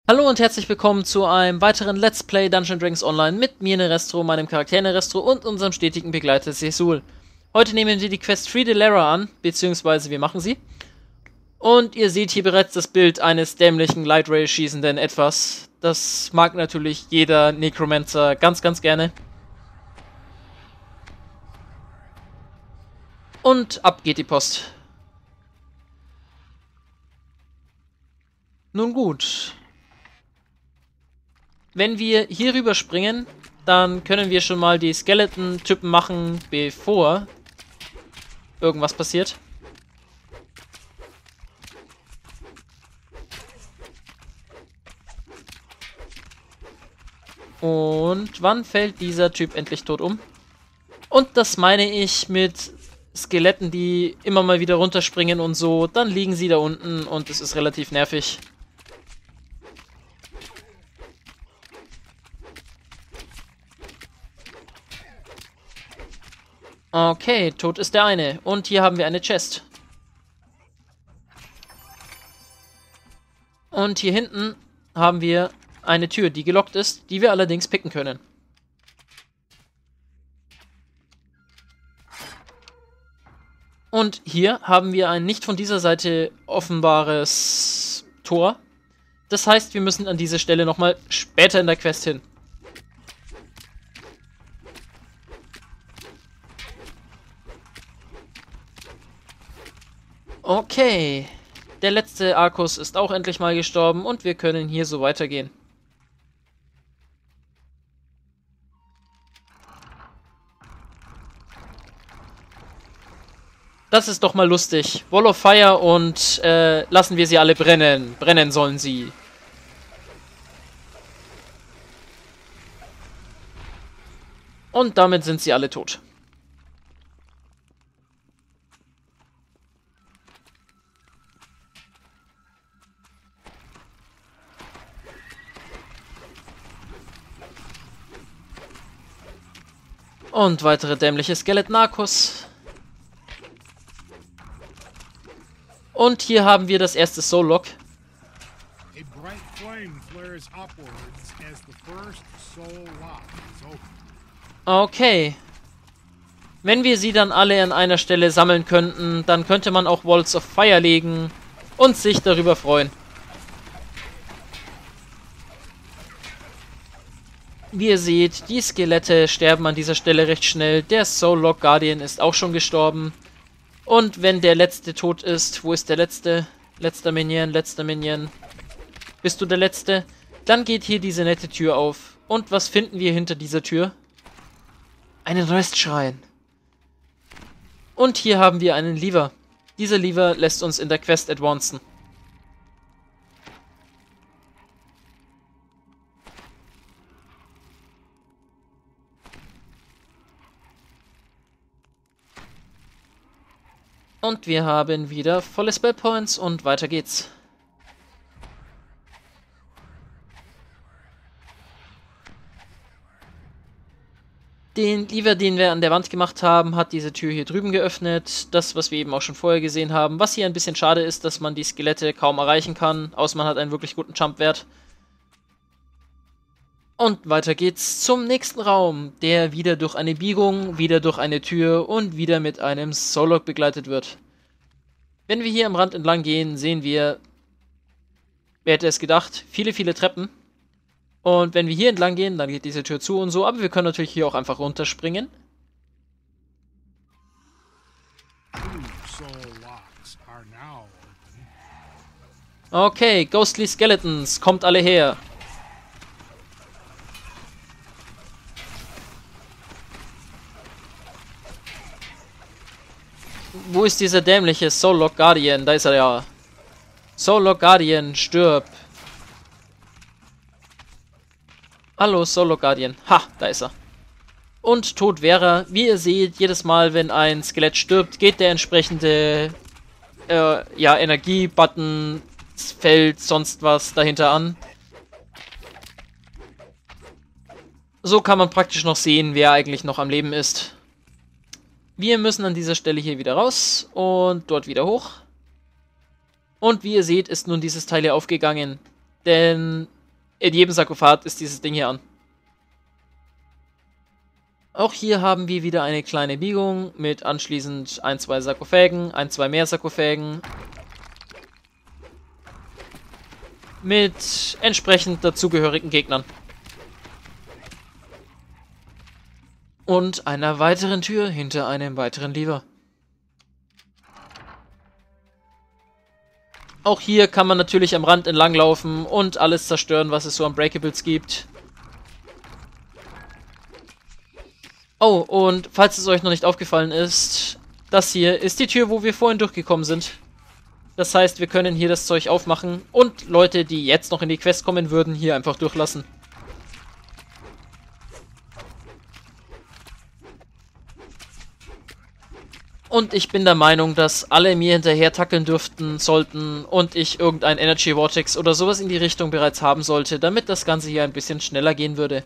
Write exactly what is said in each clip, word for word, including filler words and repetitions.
Hallo und herzlich willkommen zu einem weiteren Let's Play Dungeons and Dragons Online mit mir, Nerestro, meinem Charakter Nerestro und unserem stetigen Begleiter Sesul. Heute nehmen wir die Quest Free the Lara an, beziehungsweise wir machen sie. Und ihr seht hier bereits das Bild eines dämlichen Light Ray schießenden Etwas. Das mag natürlich jeder Necromancer ganz, ganz gerne. Und ab geht die Post. Nun gut. Wenn wir hier rüber springen, dann können wir schon mal die Skeleton-Typen machen, bevor irgendwas passiert. Und wann fällt dieser Typ endlich tot um? Und das meine ich mit Skeletten, die immer mal wieder runterspringen und so. Dann liegen sie da unten und es ist relativ nervig. Okay, tot ist der eine. Und hier haben wir eine Chest. Und hier hinten haben wir eine Tür, die gelockt ist, die wir allerdings picken können. Und hier haben wir ein nicht von dieser Seite offenbares Tor. Das heißt, wir müssen an diese Stelle nochmal später in der Quest hin. Okay, der letzte Arkus ist auch endlich mal gestorben und wir können hier so weitergehen. Das ist doch mal lustig. Wall of Fire und äh, lassen wir sie alle brennen. Brennen sollen sie. Und damit sind sie alle tot. Und weitere dämliche Skeleton-Arkus. Und hier haben wir das erste Soul-Lock. Okay. Wenn wir sie dann alle an einer Stelle sammeln könnten, dann könnte man auch Walls of Fire legen und sich darüber freuen. Wie ihr seht, die Skelette sterben an dieser Stelle recht schnell. Der Soul-Lock Guardian ist auch schon gestorben. Und wenn der letzte tot ist, wo ist der letzte? Letzter Minion, letzter Minion. Bist du der letzte? Dann geht hier diese nette Tür auf. Und was finden wir hinter dieser Tür? Einen Restschrein. Und hier haben wir einen Lever. Dieser Lever lässt uns in der Quest advancen. Und wir haben wieder volle Spellpoints und weiter geht's. Den Lever, den wir an der Wand gemacht haben, hat diese Tür hier drüben geöffnet. Das, was wir eben auch schon vorher gesehen haben. Was hier ein bisschen schade ist, dass man die Skelette kaum erreichen kann, außer man hat einen wirklich guten Jump-Wert. Und weiter geht's zum nächsten Raum, der wieder durch eine Biegung, wieder durch eine Tür und wieder mit einem Soul-Lock begleitet wird. Wenn wir hier am Rand entlang gehen, sehen wir, wer hätte es gedacht, viele, viele Treppen. Und wenn wir hier entlang gehen, dann geht diese Tür zu und so, aber wir können natürlich hier auch einfach runterspringen. Okay, Ghostly Skeletons, kommt alle her. Wo ist dieser dämliche Soul-Lock Guardian? Da ist er ja. Soul-Lock Guardian, stirb. Hallo, Soul-Lock Guardian. Ha, da ist er. Und tot wäre er. Wie ihr seht, jedes Mal, wenn ein Skelett stirbt, geht der entsprechende äh, ja, Energie-Button, Feld, sonst was dahinter an. So kann man praktisch noch sehen, wer eigentlich noch am Leben ist. Wir müssen an dieser Stelle hier wieder raus und dort wieder hoch. Und wie ihr seht, ist nun dieses Teil hier aufgegangen. Denn in jedem Sarkophag ist dieses Ding hier an. Auch hier haben wir wieder eine kleine Biegung mit anschließend ein, zwei Sarkophagen, ein, zwei mehr Sarkophagen. Mit entsprechend dazugehörigen Gegnern. Und einer weiteren Tür hinter einem weiteren Lever. Auch hier kann man natürlich am Rand entlang laufen und alles zerstören, was es so an Breakables gibt. Oh, und falls es euch noch nicht aufgefallen ist, das hier ist die Tür, wo wir vorhin durchgekommen sind. Das heißt, wir können hier das Zeug aufmachen und Leute, die jetzt noch in die Quest kommen würden, hier einfach durchlassen. Und ich bin der Meinung, dass alle mir hinterher tackeln dürften, sollten und ich irgendein Energy Vortex oder sowas in die Richtung bereits haben sollte, damit das Ganze hier ein bisschen schneller gehen würde.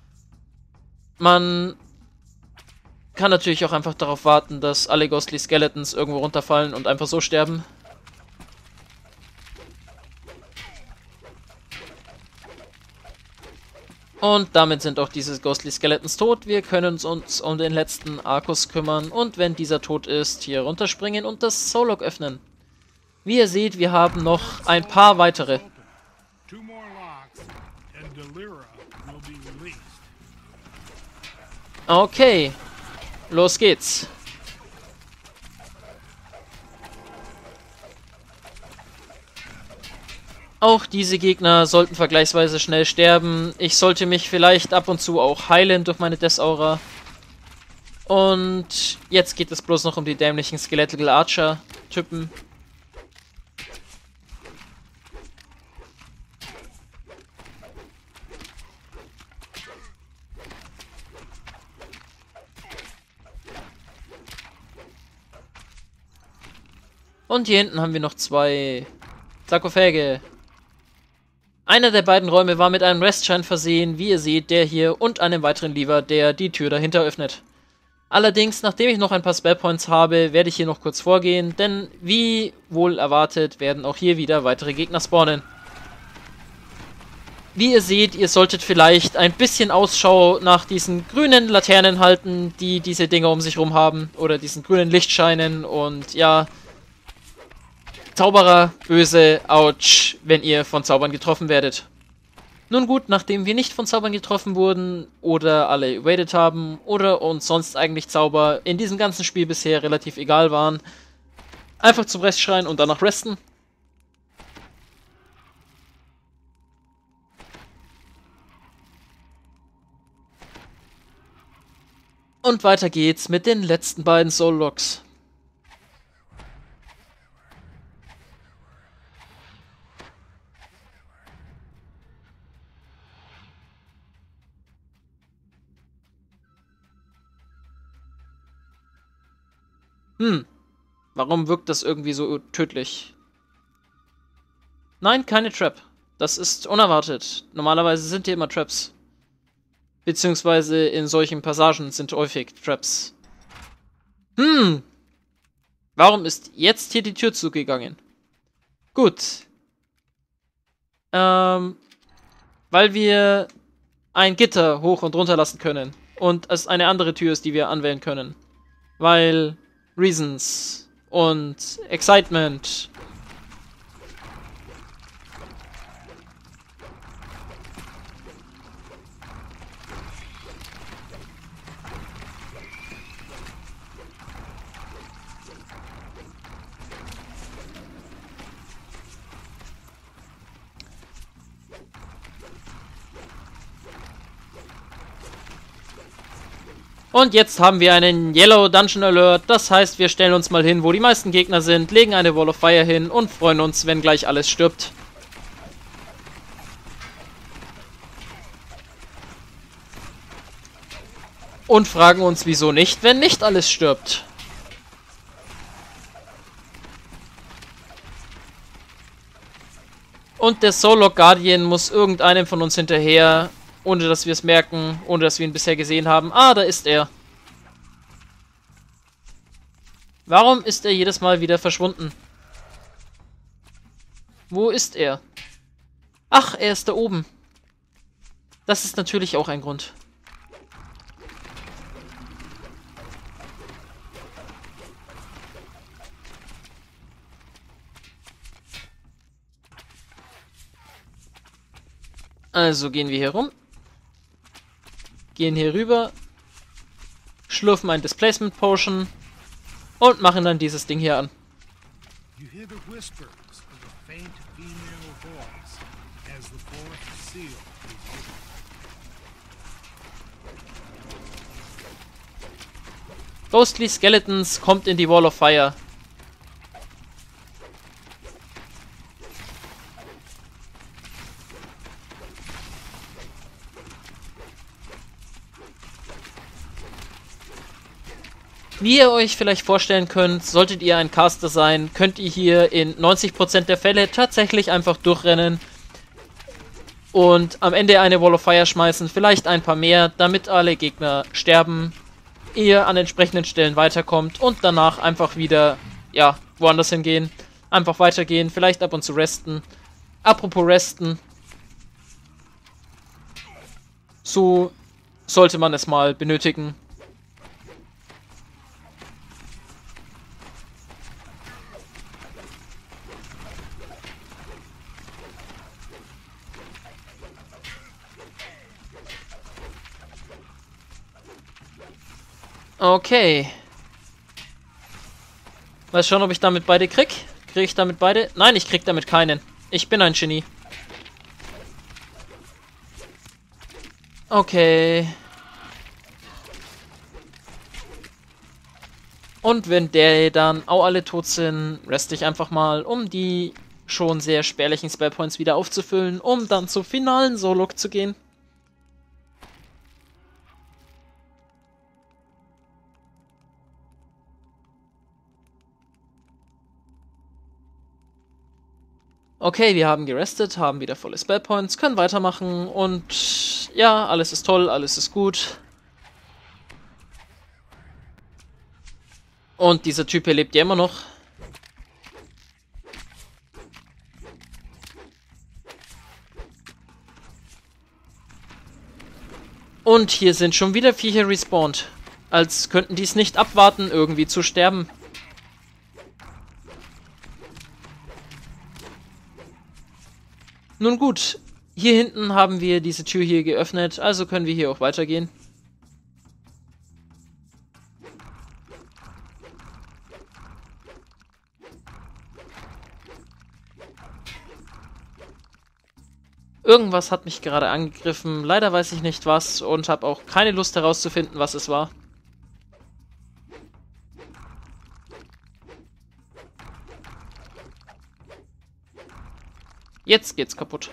Man kann natürlich auch einfach darauf warten, dass alle Ghostly Skeletons irgendwo runterfallen und einfach so sterben. Und damit sind auch diese Ghostly Skeletons tot. Wir können uns um den letzten Arkus kümmern und wenn dieser tot ist, hier runterspringen und das Soul-Lock öffnen. Wie ihr seht, wir haben noch ein paar weitere. Okay, los geht's. Auch diese Gegner sollten vergleichsweise schnell sterben. Ich sollte mich vielleicht ab und zu auch heilen durch meine Death Aura. Und jetzt geht es bloß noch um die dämlichen Skeletal Archer Typen. Und hier hinten haben wir noch zwei Sarkophage. Einer der beiden Räume war mit einem Restschein versehen, wie ihr seht, der hier und einem weiteren Lever, der die Tür dahinter öffnet. Allerdings, nachdem ich noch ein paar Spellpoints habe, werde ich hier noch kurz vorgehen, denn wie wohl erwartet, werden auch hier wieder weitere Gegner spawnen. Wie ihr seht, ihr solltet vielleicht ein bisschen Ausschau nach diesen grünen Laternen halten, die diese Dinger um sich rum haben, oder diesen grünen Lichtscheinen und ja... Zauberer, böse, ouch, wenn ihr von Zaubern getroffen werdet. Nun gut, nachdem wir nicht von Zaubern getroffen wurden oder alle evaded haben oder uns sonst eigentlich Zauber in diesem ganzen Spiel bisher relativ egal waren, einfach zum Rest schreien und danach resten. Und weiter geht's mit den letzten beiden Soul Locks. Hm, warum wirkt das irgendwie so tödlich? Nein, keine Trap. Das ist unerwartet. Normalerweise sind hier immer Traps. Beziehungsweise in solchen Passagen sind häufig Traps. Hm, warum ist jetzt hier die Tür zugegangen? Gut. Ähm, weil wir ein Gitter hoch und runter lassen können. Und es eine andere Tür ist, die wir anwählen können. Weil... Reasons und Excitement. Und jetzt haben wir einen Yellow Dungeon Alert, das heißt, wir stellen uns mal hin, wo die meisten Gegner sind, legen eine Wall of Fire hin und freuen uns, wenn gleich alles stirbt. Und fragen uns, wieso nicht, wenn nicht alles stirbt. Und der Soul-Lock Guardian muss irgendeinem von uns hinterher... Ohne dass wir es merken, ohne dass wir ihn bisher gesehen haben. Ah, da ist er. Warum ist er jedes Mal wieder verschwunden? Wo ist er? Ach, er ist da oben. Das ist natürlich auch ein Grund. Also gehen wir hier rum. Gehen hier rüber. Schlürfen ein Displacement Potion. Und machen dann dieses Ding hier an. You hear the whispers of a faint female voice as the fourth seal is opened. Ghostly Skeletons kommt in die Wall of Fire. Wie ihr euch vielleicht vorstellen könnt, solltet ihr ein Caster sein, könnt ihr hier in neunzig Prozent der Fälle tatsächlich einfach durchrennen und am Ende eine Wall of Fire schmeißen, vielleicht ein paar mehr, damit alle Gegner sterben, ihr an entsprechenden Stellen weiterkommt und danach einfach wieder, ja, woanders hingehen, einfach weitergehen, vielleicht ab und zu resten. Apropos resten, so sollte man es mal benötigen. Okay. Mal schauen, ob ich damit beide krieg. Kriege ich damit beide? Nein, ich krieg damit keinen. Ich bin ein Genie. Okay. Und wenn der dann auch alle tot sind, reste ich einfach mal, um die schon sehr spärlichen Spellpoints wieder aufzufüllen, um dann zum finalen Solok zu gehen. Okay, wir haben gerestet, haben wieder volle Spellpoints, können weitermachen und ja, alles ist toll, alles ist gut. Und dieser Typ hier lebt ja immer noch. Und hier sind schon wieder Viecher respawned. Als könnten die es nicht abwarten, irgendwie zu sterben. Nun gut, hier hinten haben wir diese Tür hier geöffnet, also können wir hier auch weitergehen. Irgendwas hat mich gerade angegriffen, leider weiß ich nicht was und habe auch keine Lust herauszufinden, was es war. Jetzt geht's kaputt.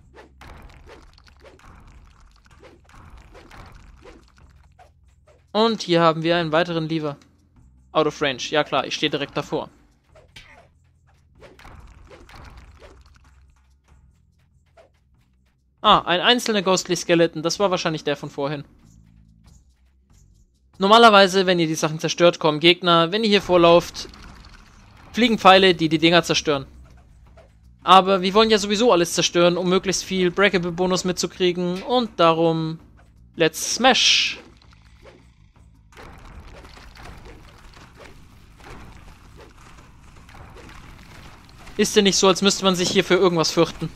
Und hier haben wir einen weiteren Lever. Out of range. Ja klar, ich stehe direkt davor. Ah, ein einzelner Ghostly Skeleton. Das war wahrscheinlich der von vorhin. Normalerweise, wenn ihr die Sachen zerstört, kommen Gegner. Wenn ihr hier vorlauft, fliegen Pfeile, die die Dinger zerstören. Aber wir wollen ja sowieso alles zerstören, um möglichst viel Breakable-Bonus mitzukriegen. Und darum, let's smash! Ist ja nicht so, als müsste man sich hier für irgendwas fürchten.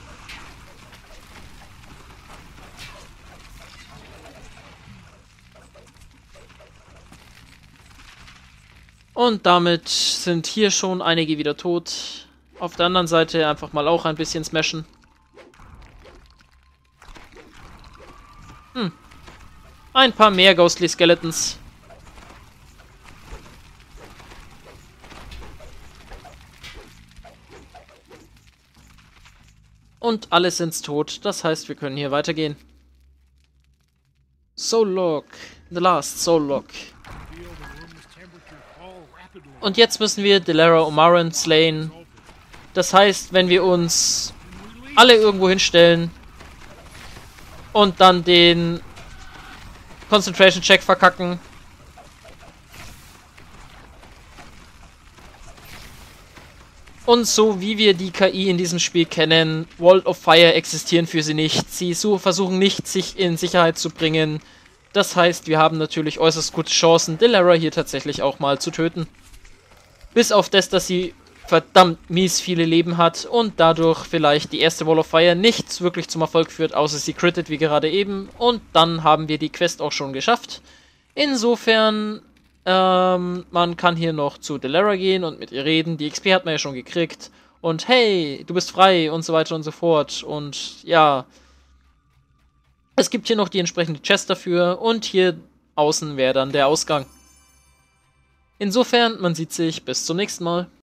Und damit sind hier schon einige wieder tot. Auf der anderen Seite einfach mal auch ein bisschen smashen. Hm. Ein paar mehr Ghostly Skeletons. Und alle sind tot. Das heißt, wir können hier weitergehen. Solok. The last Solok. Und jetzt müssen wir Delara Omaran slayen. Das heißt, wenn wir uns alle irgendwo hinstellen und dann den Concentration Check verkacken, Und so wie wir die K I in diesem Spiel kennen, World of Fire existieren für sie nicht. Sie so versuchen nicht, sich in Sicherheit zu bringen. Das heißt, wir haben natürlich äußerst gute Chancen, Delara hier tatsächlich auch mal zu töten. Bis auf das, dass sie verdammt mies viele Leben hat und dadurch vielleicht die erste Wall of Fire nicht wirklich zum Erfolg führt, außer sie crittet wie gerade eben. Und dann haben wir die Quest auch schon geschafft. Insofern, ähm, man kann hier noch zu Delara gehen und mit ihr reden. Die X P hat man ja schon gekriegt. Und hey, du bist frei und so weiter und so fort. Und ja, es gibt hier noch die entsprechende Chest dafür. Und hier außen wäre dann der Ausgang. Insofern, man sieht sich bis zum nächsten Mal.